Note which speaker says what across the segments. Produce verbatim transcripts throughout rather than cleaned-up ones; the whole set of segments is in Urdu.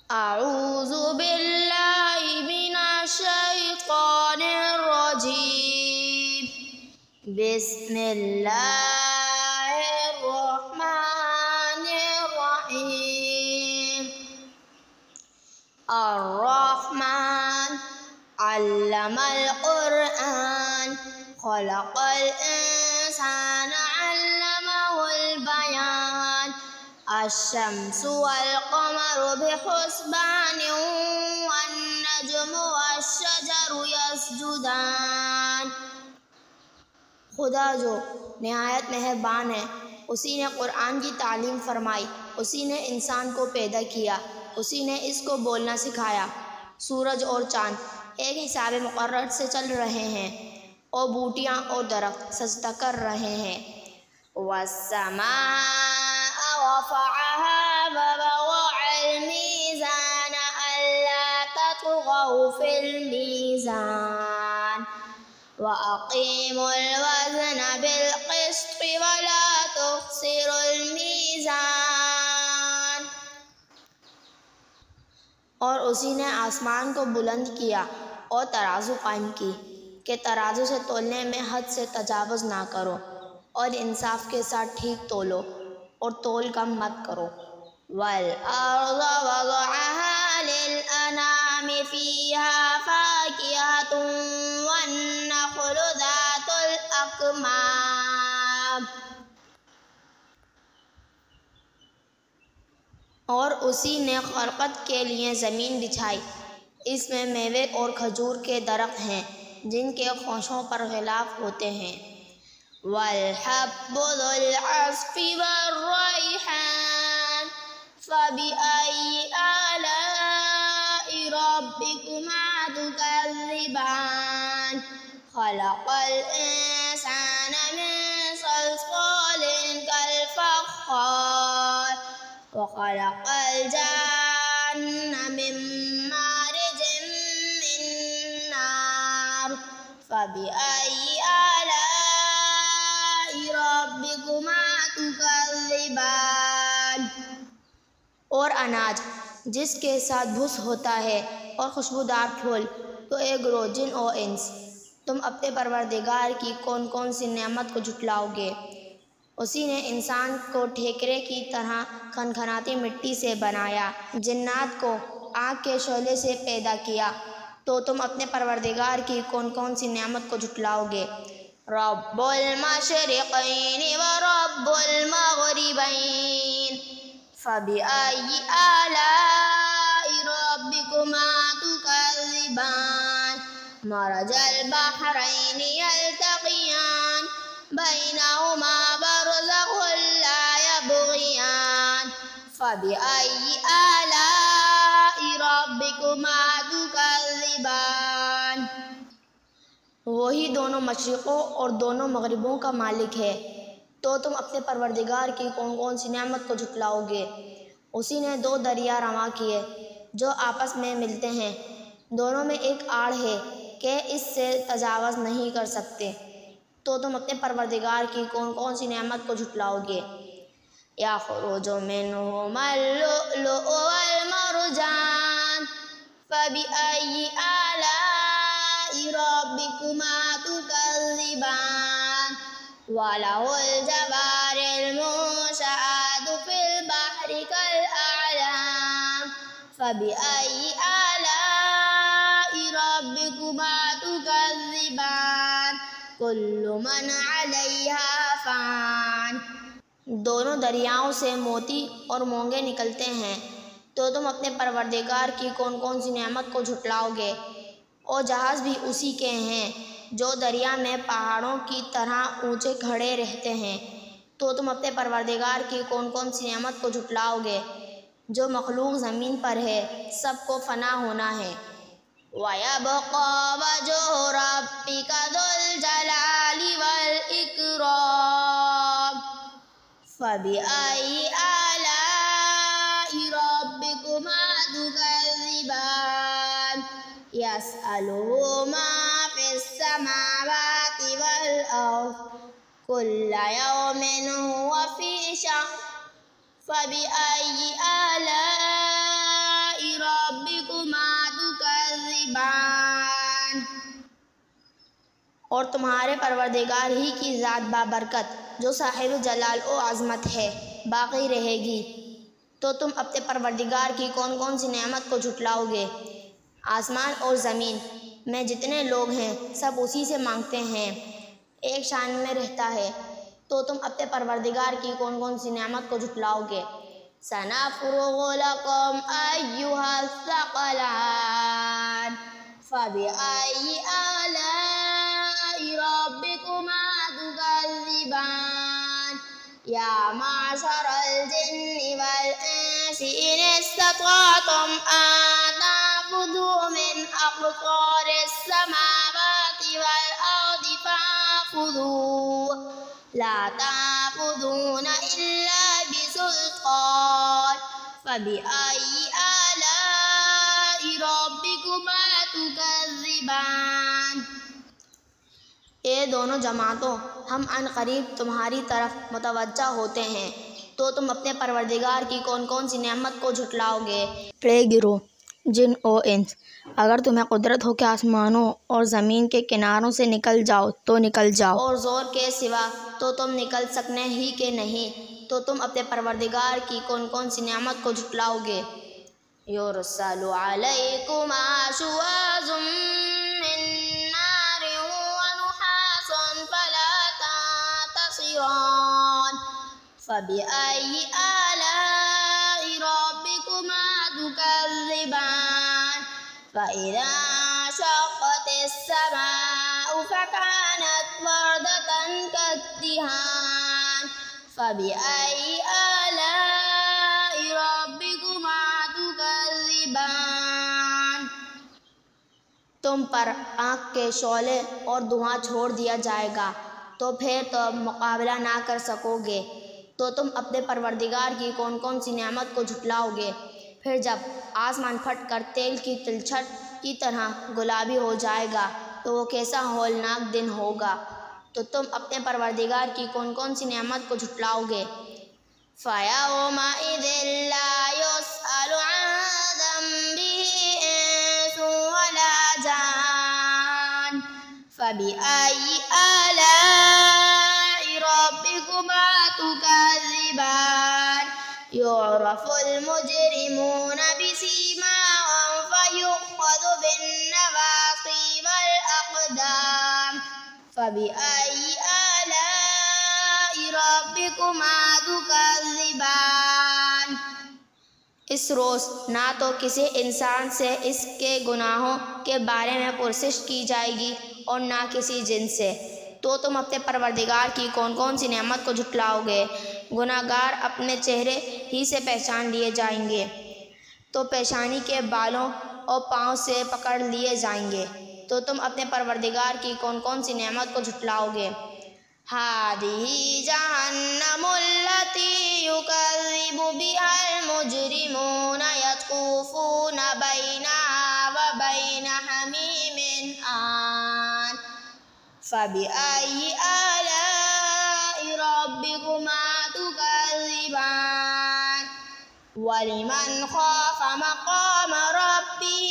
Speaker 1: اعوذ باللہ من الشیطان الرجیم بسم اللہ الرحمن الرحیم الرحمن علم القرآن خلق الانسان علمه البیان الشمس والقمر بحسبان والنجم والشجر يسجدان۔ خدا جو نہایت مہربان ہے، اسی نے قرآن کی تعلیم فرمائی، اسی نے انسان کو پیدا کیا، اسی نے اس کو بولنا سکھایا۔ سورج اور چاند ایک حساب مقرر سے چل رہے ہیں، اور بوٹیاں اور درخت سجدہ کر رہے ہیں۔ وَالسَّمَاءَ رَفَعَهَا وَوَضَعَ الْمِيزَانَ أَلَّا تَطْغَوْا فِي الْمِيزَانِ وَأَقِيمُوا الْوَزْنَ بِالْقِسْطِ وَلَا تُخْسِرُوا الْمِيزَانَ۔ اور اسی نے آسمان کو بلند کیا اور ترازو قائم کی کہ ترازو سے تولنے میں حد سے تجاوز نہ کرو، اور انصاف کے ساتھ ٹھیک تولو اور تول کم مت کرو۔ وَالْأَرْضَ وَضَعَهَا لِلْأَنَامِ فِيهَا فَاكِهَةٌ وَالنَّخْلُ ذَاتُ الْأَكْمَامِ۔ اور اسی نے خلقت کے لیے زمین بچھائی، اس میں میوے اور کھجور کے درخت ہیں جن کے خوشوں پر غلاف ہوتے ہیں۔ وَالْحَبُّ ذُو الْعَصْفِ وَالرَّيْحَانُ فَبِأَيِّ آلَاءِ رَبِّكُمَا تُكَذِّبَانِ خَلَقَ الْإِنسَانَ مِنْ صَلْصَالٍ كَالْفَخَّارِ وَخَلَقَ الْجَانَّ مِنْ مَارِجٍ مِّن نَّارٍ فَبِأَيِّ آلَاءِ رَبِّكُمَا تُكَذِّبَانِ۔ اور اناج جس کے ساتھ بھس ہوتا ہے اور خوشبودار پھول، تو اے گروہ جن و انس، تم اپنے پروردگار کی کون کون سی نعمت کو جھٹلاؤ گے؟ اسی نے انسان کو ٹھیکرے کی طرح کھنکھناتی مٹی سے بنایا، جنات کو آگ کے شعلے سے پیدا کیا، تو تم اپنے پروردگار کی کون کون سی نعمت کو جھٹلاؤ گے؟ رب المشرقین ورب المغربین فبأي آلاء ربكما تكذبان مرج البحرين يلتقيان بينهما برزخ لا يبغيان فبأي آلاء ربكما تكذبان۔ وہی دونوں مشرقوں اور دونوں مغربوں کا مالک ہے، تو تم اپنے پروردگار کی کون کون سی نعمت کو جھٹلاؤ گے؟ اسی نے دو دریا رواں کیے جو آپس میں ملتے ہیں، دونوں میں ایک آڑ ہے کہ اس سے تجاوز نہیں کر سکتے، تو تم اپنے پروردگار کی کون کون سی نعمت کو جھٹلاؤ گے؟ یخرج منہما اللؤلؤ والمرجان فبأي آلاء ربكما تكذبان وَلَهُ الْجَوَارِ الْمُنشَآتُ فِي الْبَحْرِ كَالْأَعْلَامِ فَبِأَيِّ آلَاءِ رَبِّكُمَا تُكَذِّبَانِ كُلُّ مَنْ عَلَيْهَا فَانٍ۔ دونوں دریاؤں سے موتی اور مونگے نکلتے ہیں، تو تم اپنے پروردگار کی کون کون سی نعمت کو جھٹلاؤ گے؟ اور جہاز بھی اسی کے ہیں جو دریا میں پہاڑوں کی طرح اونچے کھڑے رہتے ہیں، تو تم اپنے پروردگار کی کون کون سی نعمت کو جھٹلاؤ گے؟ جو مخلوق زمین پر ہے سب کو فنا ہونا ہے۔ وَيَبْقَى وَجْهُ رَبِّكَ ذُو الْجَلَالِ وَالْإِكْرَامِ فَبِأَيِّ آلَاءِ رَبِّكُمَا تُكَذِّبَانِ يَسْأَلُهُ مَا فِي السَّمَاوَاتِ وَالْأَرْضِ كُلَّ يَوْمٍ هُوَ فِي شَأْنٍ فَبِأَيِّ آلَاءِ اور تمہارے پروردگار ہی کی ذات بابرکت جو صاحب جلال و عظمت ہے باقی رہے گی۔ تو تم اپنے پروردگار کی کون کون سی نعمت کو جھٹلاؤ گے؟ آسمان اور زمین میں جتنے لوگ ہیں سب اسی سے مانگتے ہیں، ایک شان میں رہتا ہے، تو تم اپنے پروردگار کی کون کون سی نعمت کو جھٹلاؤ گے؟ سَنَفْرُغُ لَكُمْ أَيُّهَا الثَّقَلَانِ فَبِأَيِّ آلَاءِ رَبِّكُمَا تُكَذِّبَانِ يَا مَعْشَرَ الْجِنِّ وَالْإِنسِ إِنِ اسْتَطَعْتُمْ أَن تَنفُذُوا مِنْ أَقْطَارِ السَّمَاوَاتِ وَالْأَرْضِ فَانفُذُوا لَا تَنفُذُونَ إِلَّا بِسُلْطَانٍ فَبِأَيِّ آلَاءِ رَبِّكُمَا تُكَذِّبَانِ۔ اے دونوں جماعتوں، ہم عن قریب تمہاری طرف متوجہ ہوتے ہیں، تو تم اپنے پروردگار کی کون کون سی نعمت کو جھٹلاؤ گے؟
Speaker 2: اے گروہ جن و انس، اگر تمہیں قدرت ہو کہ آسمانوں اور زمین کے کناروں سے نکل جاؤ تو نکل جاؤ،
Speaker 1: اور زور کے سوا تو تم نکل سکنے ہی کہ نہیں، تو تم اپنے پروردگار کی کون کون سی نعمت کو جھٹلاؤ گے؟ یُرْسَلُ عَلَيْكُمَا شُوَاظٌ مِّن نَّارٍ وَنُحَاسٌ فَلَا تَنتَصِرَانِ فَبِأَيِّ آلَاءِ رَبِّكُمَا تُكَذِّبَانِ فَإِذَا انشَقَّتِ السَّمَاءُ فَكَانَتْ وَرْدَةً كَالدِّهَانِ فَبِأَيِّ آلَاءِ رَبِّكُمَا تُكَذِّبَانِ۔
Speaker 2: تم پر آگ کے شعلے اور دھواں چھوڑ دیا جائے گا، تو پھر تم مقابلہ نہ کر سکو گے، تو تم اپنے پروردگار کی کون کون سی نعمت کو جھٹلاؤ گے؟ پھر جب آسمان پھٹ کر تیل کی تلچھٹ کی طرح گلابی ہو جائے گا تو وہ کیسا ہولناک دن ہوگا، تو تم اپنے پروردگار کی کون کون سی نعمت کو جھٹلاؤ گے؟
Speaker 1: فَيَوْمَئِذٍ لَا يُسْأَلُ عَن ذَنبِهِ إِنسٌ وَلَا جَانٌّ فَبِأَيِّ آلَاءِ رَبِّكُمَا تُكَذِّبَانِ يُعْرَفُ الْمُجْرِمُونَ بِسِيمَاهُمْ فَيُؤْخَذُ بِالنَّوَاصِي وَالْأَقْدَامِ فَبِأَيِّ آلَاءِ رَبِّكُمَا تُكَذِّبَانِ۔
Speaker 2: اس روز نہ تو کسی انسان سے اس کے گناہوں کے بارے میں پرسش کی جائے گی اور نہ کسی جن سے، تو تم اپنے پروردگار کی کون کون سی نعمت کو جھٹلاؤ گے؟ گناہگار اپنے چہرے ہی سے پہچان لیے جائیں گے، تو پیشانی کے بالوں اور پاؤں سے پکڑ لیے جائیں گے، تو تم اپنے پروردگار کی کون کون سی نعمت کو جھٹلاؤ گے؟
Speaker 1: هَٰذِهِ جَهَنَّمُ الَّتِي يُكَذِّبُ بِهَا الْمُجْرِمُونَ يَطُوفُونَ بَيْنَهَا وَبَيْنَ حَمِيمٍ آنٍ فَبِأَيِّ آلَاءِ رَبِّكُمَا تُكَذِّبَانِ وَلِمَنْ خَافَ مَقَامَ رَبِّهِ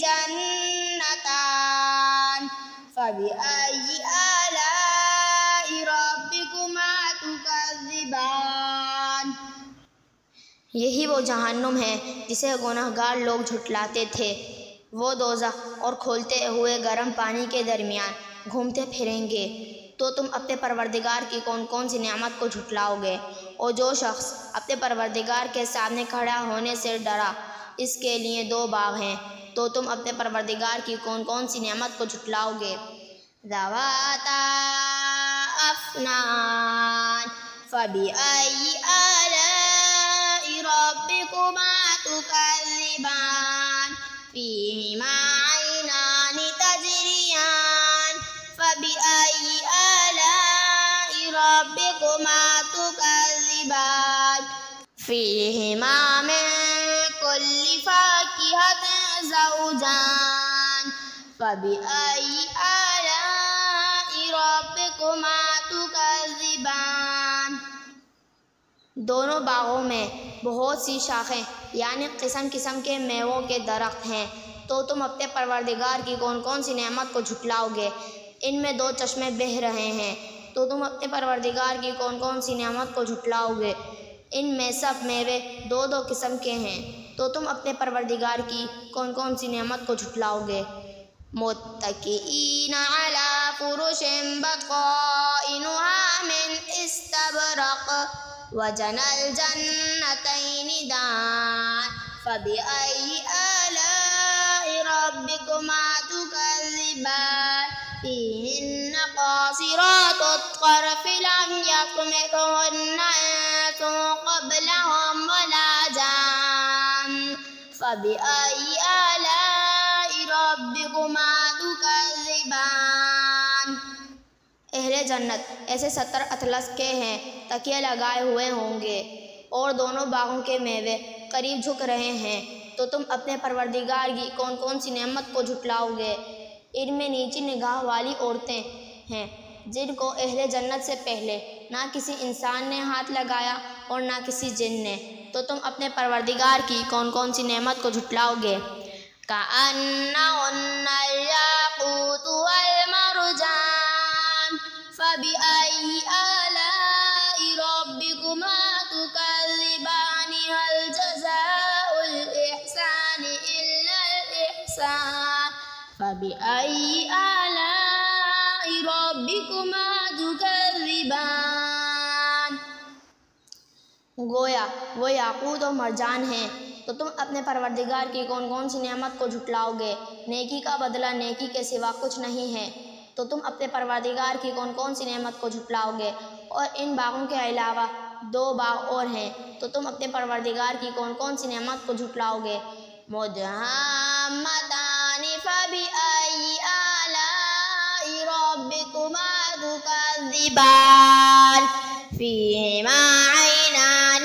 Speaker 1: جَنَّتَانِ فَبِأَيِّ آلَاءِ رَبِّكُمَا تُكَذِّبَانِ۔
Speaker 2: یہی وہ جہنم ہے جسے گناہگار لوگ جھٹلاتے تھے، وہ دوزخ اور کھولتے ہوئے گرم پانی کے درمیان گھومتے پھریں گے، تو تم اپنے پروردگار کی کون کون سی نعمت کو جھٹلاؤ گے؟ اور جو شخص اپنے پروردگار کے سامنے کھڑا ہونے سے ڈرا، اس کے لیے دو باغ ہیں، تو تم اپنے پروردگار کی کون کون سی نعمت کو جھٹلاؤ گے؟
Speaker 1: ذَوَاتَا أَفْنَانٍ فَبِأَيِّ آلَاءِ رَبِّكُمَا تُكَذِّبَانِ فِيهِمَا عَيْنَانِ تَجْرِيَانِ فَبِأَيِّ آلَاءِ رَبِّكُمَا تُكَذِّبَانِ فِيهِمَا مِن كُلِّ فَاكِهَةٍ زَوْجَانِ فَبِأَيِّ آلَاءِ رَبِّكُمَا تُكَذِّبَانِ۔
Speaker 2: دونوں باغوں میں بہت سی شاخیں یعنی قسم قسم کے میووں کے درخت ہیں، تو تم اپنے پروردگار کی کون کون سی نعمت کو جھٹلاؤ گے؟ ان میں دو چشمے بہہ رہے ہیں، تو تم اپنے پروردگار کی کون کون سی نعمت کو جھٹلاؤ گے؟ ان میں سب میوے دو دو قسم کے ہیں، تو تم اپنے پروردگار کی کون کون سی نعمت کو جھٹلاؤ گے؟ متکئین علی فرش بطائنها من استبرق وجنى الجنتین دان فبأي آلاء ربكما تكذبان فيهن قاصرات الطرف لم يطمثهن إنس قبلهم ولا جان فبأي آلاء ربكما تكذبان۔ اہل جنت ایسے ستر اطلس کے ہیں، تکیے لگائے ہوئے ہوں گے اور دونوں باغوں کے میوے قریب جھک رہے ہیں، تو تم اپنے پروردگار کی کون کون سی نعمت کو جھٹلاؤ گے؟ ان میں نیچی نگاہ والی عورتیں ہیں جن کو اہل جنت سے پہلے نہ کسی انسان نے ہاتھ لگایا اور نہ کسی جن نے، تو تم اپنے پروردگار کی کون کون سی نعمت کو جھٹلاؤ گے؟ کأنہن الياقوت والمرجان فبأي آلاء ربكما تكذبان هل جزاء الإحسان إلا الإحسان فبأي آلاء ربكما تكذبان۔ گویا وہ یاقوت و مرجان ہیں، تو تم اپنے پروردگار کی کون کون سی نعمت کو جھٹلاؤ گے؟ نیکی کا بدلہ نیکی کے سوا کچھ نہیں ہے، تو تم اپنے پروردگار کی کون کون سی نعمت کو جھٹلاؤ گے؟ اور ان باغوں کے علاوہ دو باغ اور ہیں، تو تم اپنے پروردگار کی کون کون سی نعمت کو جھٹلاؤ گے؟ مدہامتان فبأي آلاء ربكما تكذبان فيهما عينان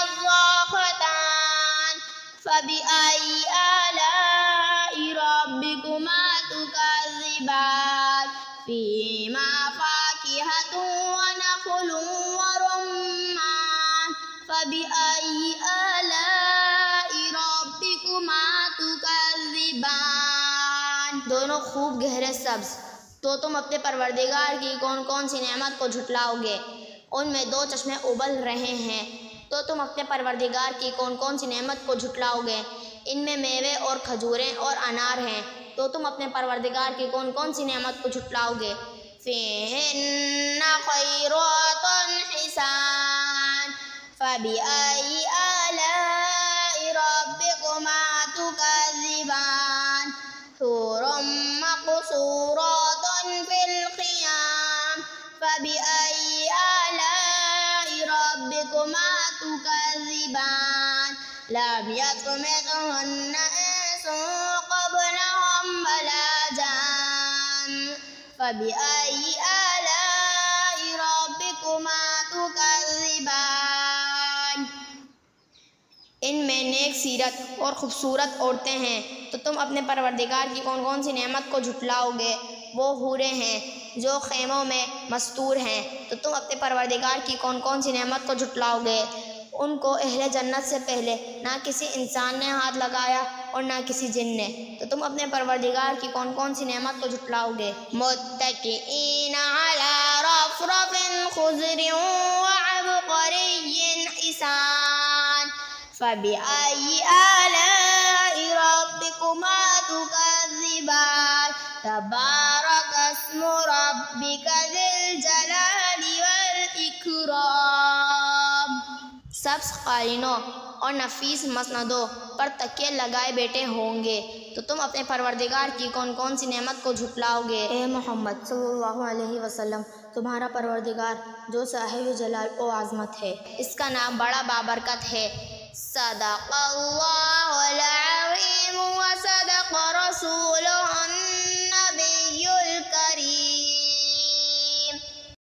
Speaker 2: نضاختان فبأي آلاء ربكما تكذبان فيهما فاكهة ونخل ورمان فبأي آلاء ربكما تكذبان۔ دونوں خوب گہرے سبز، تو تم اپنے پروردگار کی کون کون سی نعمت کو جھٹلاؤ گے؟ ان میں دو چشمے ابل رہے ہیں، تو تم اپنے پروردگار کی کون کون سی نعمت کو جھٹلاؤ گے؟ ان میں میوے اور کھجوریں اور انار ہیں، تو تم اپنے پروردگار کی کون کون سی نعمت کو جھٹلاؤ گے؟ فیہن خیرات حسان فبأي آلاء ربكما تكذبان حور مقصورات في الخيام فبأي آلاء ربكما تكذبان لم يطمثهن إنس قبلهم ولا جان فبأي آلاء ربكما تكذبان۔ ان میں نیک سیرت اور خوبصورت عورتیں ہیں، تو تم اپنے پروردگار کی کون کون سی نعمت کو جھٹلاؤ گے؟ وہ حوریں ہیں جو خیموں میں مستور ہیں، تو تم اپنے پروردگار کی کون کون سی نعمت کو جھٹلاؤ گے؟ ان کو اہل جنت سے پہلے نہ کسی انسان نے ہاتھ لگایا اور نہ کسی جن نے، تو تم اپنے پروردگار کی کون کون سی نعمت کو جھٹلاؤ گے؟ متکئین علی رفرف خضر وعبقری حسان فبأي آلاء ربكما تكذبان تبارك اسم ربك ذي الجلال والإكرام۔ سبز قالینوں اور نفیس مسندوں پر تکیے لگائے بیٹھے ہوں گے، تو تم اپنے پروردگار کی کون کون سی نعمت کو جھٹلاؤ گے؟ اے محمد صلی اللہ علیہ وسلم، تمہارا پروردگار جو صاحب جلال و عظمت ہے، اس کا نام بڑا بابرکت ہے۔ صدق اللہ العظیم و صدق رسولہ